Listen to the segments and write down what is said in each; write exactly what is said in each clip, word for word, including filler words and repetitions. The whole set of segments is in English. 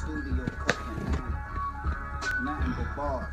studio cooking, man. Nothing but bars.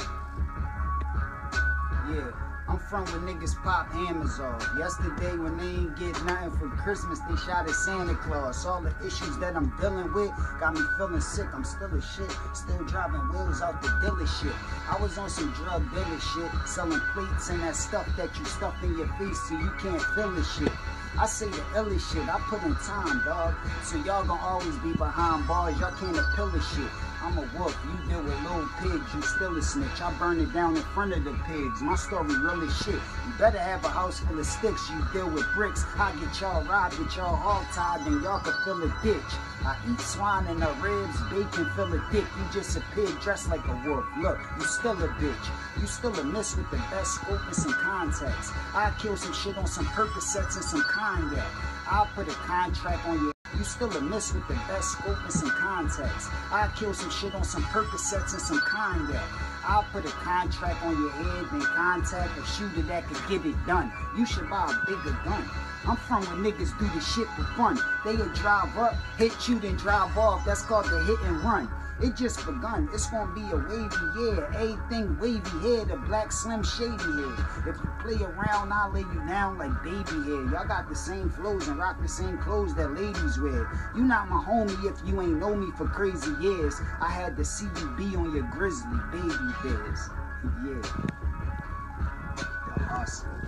Yeah, I'm from where niggas pop hammers off. Yesterday when they ain't get nothing for Christmas, they shot at Santa Claus. All the issues that I'm dealing with got me feeling sick. I'm still a shit, still driving wheels out the dealer shit. I was on some drug dealer shit, selling plates and that stuff that you stuff in your face so you can't feel the shit. I say the illest shit, I put in time, dog. So y'all gon' always be behind bars, y'all can't appeal the shit. I'm a wolf, you deal with little pigs, you still a snitch. I burn it down in front of the pigs, my story real as shit. You better have a house full of sticks, you deal with bricks. I get y'all robbed, get y'all hog tied, then y'all can fill a ditch. I eat swine and the ribs, bacon, fill a dick. You just a pig dressed like a wolf. Look, you still a bitch. You still a miss with the best scope and some context. I kill some shit on some Percocets and some cognac. I'll put a contract on your. You still a miss with the best scope and some context. I'll kill some shit on some Percocets and some cognac. I'll put a contract on your head, then contact a shooter that could get it done. You should buy a bigger gun. I'm from where niggas do the shit for fun. They'll drive up, hit you, then drive off. That's called the hit and run. It just begun. It's gonna be a wavy year. Everything wavy here, the black slim shady here. If you play around, I'll lay you down like baby here. Y'all got the same flows and rock the same clothes that ladies wear. You not my homie if you ain't know me for crazy years. I had to see you be on your grizzly baby bears. Yeah. The hustle.